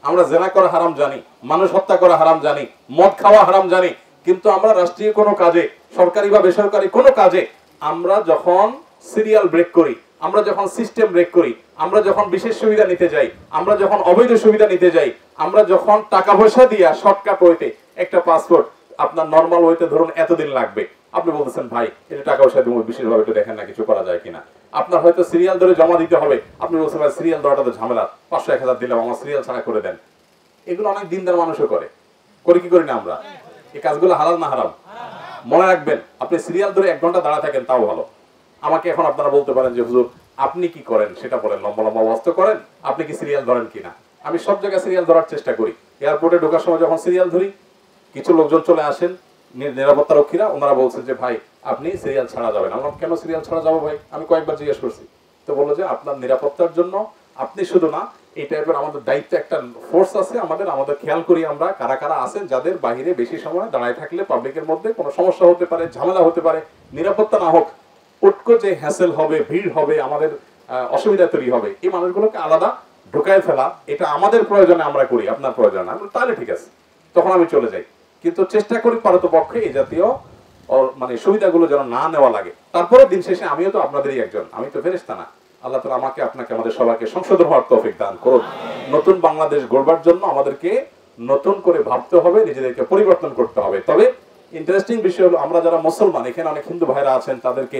আমরা জেনা করা হারাম জানি, মানুষ হত্যা করা হারাম জানি, মদ খাওয়া হারাম জানি, কিন্তু আমরা রাষ্ট্রীয় কোনো কাজে, সরকারি বা বেসরকারি কোনো কাজে আমরা যখন সিরিয়াল ব্রেক করি, আমরা যখন সিস্টেম ব্রেক করি, আমরা যখন বিশেষ সুবিধা নিতে যাই, আমরা যখন অবৈধ সুবিধা নিতে যাই, আমরা যখন টাকা পয়সা দিয়া শর্টকাট ওয়েতে একটা পাসপোর্ট আপনার নর্মাল ওয়েতে ধরুন এতদিন লাগবে, আপনি বলতেছেন ভাই এটা টাকা পয়সা দিব বিশেষভাবে একটু দেখেন না কিছু করা যায় কিনা, আপনার হয়তো সিরিয়াল ধরে জমা দিতে হবে, আপনি বলছেন ভাই সিরিয়াল দেওয়াটা তো ঝামেলা, 500-1000 দিলাম, আমার সিরিয়াল ছাড়া করে দেন। এগুলো অনেক দিনদার মানুষও করে, করি কি করি না আমরা? এই কাজগুলো হালাল না হারাম? মনে রাখবেন, আপনি সিরিয়াল ধরে 1 ঘন্টা দাঁড়া থাকেন তাও ভালো। আমাকে এখন আপনারা বলতে পারেন যে হুজুর আপনি কি করেন সেটা বলেন, লম্বা লম্বা ওয়াজ করেন, আপনি কি সিরিয়াল ধরেন কিনা? আমি সব জায়গায় সিরিয়াল ধরার চেষ্টা করি। এয়ারপোর্টে ঢোকার সময় যখন সিরিয়াল ধরি, কিছু লোকজন চলে আসেন নিরাপত্তা রক্ষীরা, ওনারা বলছেন যে ভাই আপনি সিরিয়াল ছাড়া যাবেন। আমরা কেন সিরিয়াল ছাড়া যাবো ভাই? আমি কয়েকবার জিজ্ঞেস করছি, তো বললো যে আপনার নিরাপত্তার জন্য আপনি শুধু না, এই টাইপের আমাদের দায়িত্ব একটা ফোর্স আছে আমাদের খেয়াল করি আমরা কারা কারা আছেন যাদের বাহিরে বেশি সময় দাঁড়ায় থাকলে পাবলিকের মধ্যে কোনো সমস্যা হতে পারে, ঝামেলা হতে পারে, নিরাপত্তা না হোক, উটকো যে হ্যাসেল হবে, ভিড় হবে, আমাদের অসুবিধা তৈরি হবে, এই মানুষগুলোকে আলাদা ঢুকায় ফেলা, এটা আমাদের প্রয়োজনে আমরা করি, আপনার প্রয়োজনে না, তাহলে ঠিক আছে, তখন আমি চলে যাই। কিন্তু চেষ্টা করি পারতপক্ষে এই জাতীয় মানে সুবিধাগুলো যেন না নেওয়া লাগে। তারপরে দিন শেষে আমিও তো আপনাদেরই একজন, আমি তো ফেরেশতা না। আল্লাহ তাআলা আমাকে আপনাকে আমাদের সবাইকে সংশোধন হওয়ার তৌফিক দান করুন। নতুন বাংলাদেশ গড়বার জন্য আমাদেরকে নতুন করে ভাবতে হবে, নিজেদেরকে পরিবর্তন করতে হবে। তবে ইন্টারেস্টিং বিষয় হলো আমরা যারা মুসলমান, এখানে অনেক হিন্দু ভাইরা আছেন,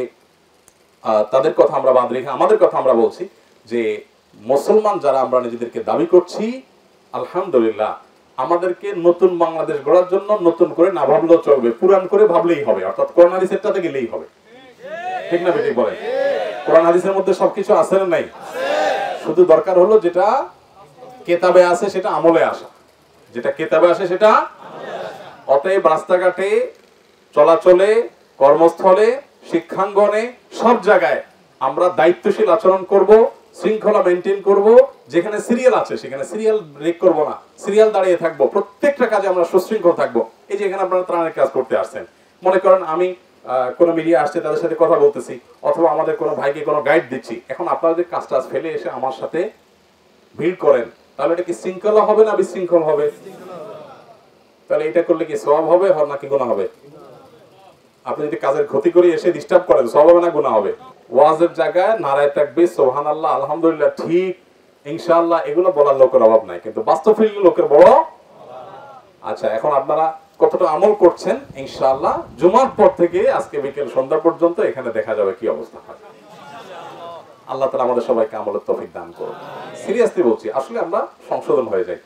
তাদের কথা আমরা বাদ রেখে আমাদের কথা আমরা বলছি যে মুসলমান যারা আমরা নিজেদেরকে দাবি করছি, আলহামদুলিল্লাহ আমাদেরকে নতুন বাংলাদেশ গড়ার জন্য নতুন করে না ভাবলেও চলবে, পুরান করে ভাবলেই হবে, অর্থাৎ কোরআন হাদিসেরটাতে গেলেই হবে। ঠিক না বেঠিক বলেন? কোরআন হাদিসের মধ্যে সবকিছু আছে না নাই? শুধু দরকার হলো যেটা কেতাবে আছে সেটা আমলে আসা, যেটা কেতাবে আসে সেটা। অতএব রাস্তাঘাটে, চলাচলে, কর্মস্থলে, শিক্ষাঙ্গনে, সব জায়গায় আমরা দায়িত্বশীল আচরণ করব, শৃঙ্খলা মেনটেন করব। যেখানে সিরিয়াল আছে সেখানে সিরিয়াল ব্রেক করব না, সিরিয়াল দাঁড়িয়ে থাকবো, প্রত্যেকটা কাজে আমরা সুশৃঙ্খল থাকবো। এই যে এখানে আপনারা ত্রাণের কাজ করতে আসছেন, মনে করেন আমি কোনো মিডিয়া আসছে, তাদের সাথে কথা বলতেছি, অথবা আমাদের কোনো ভাইকে কোনো গাইড দিচ্ছি, এখন আপনারা যদি কাজটা ফেলে এসে আমার সাথে ভিড় করেন, তাহলে এটা কি শৃঙ্খলা হবে না বিশৃঙ্খল হবে? তাহলে এটা করলে কি সওয়াব হবে নাকি গুনাহ হবে? আপনি যদি কাজের ক্ষতি করে এসে ডিস্টার্ব করেন, সওয়াব হবে না গুনাহ হবে? ওয়াজের জায়গায় নারায়ে তাকবীর, সুবহানাল্লাহ, আলহামদুলিল্লাহ, ঠিক, ইনশাআল্লাহ, এগুলো বলার লোকের অভাব নাই, কিন্তু বাস্তবিক লোকের বড়। আচ্ছা, এখন আপনারা কতটা আমল করছেন ইনশাআল্লাহ জুমার পর থেকে আজকে বিকেল সন্ধ্যা পর্যন্ত এখানে দেখা যাবে কি অবস্থা হয়। আল্লাহ তাআলা আমাদের সবাইকে আমলের তৌফিক দান করুন। সিরিয়াসলি বলছি, আসলে আমরা সংশোধন হয়ে যাই।